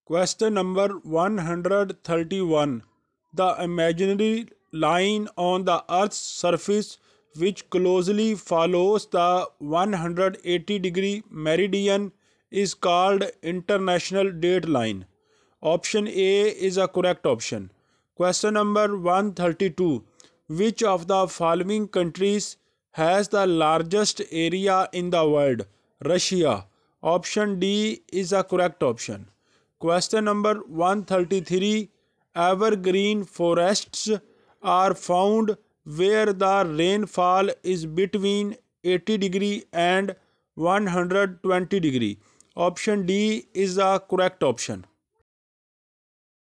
Question number 131. The imaginary line on the Earth's surface which closely follows the 180-degree meridian is called international date line. Option A is a correct option. Question number 132. Which of the following countries has the largest area in the world? Russia. Option D is a correct option. Question number 133. Evergreen forests are found where the rainfall is between 80-degree and 120-degree. Option D is the correct option.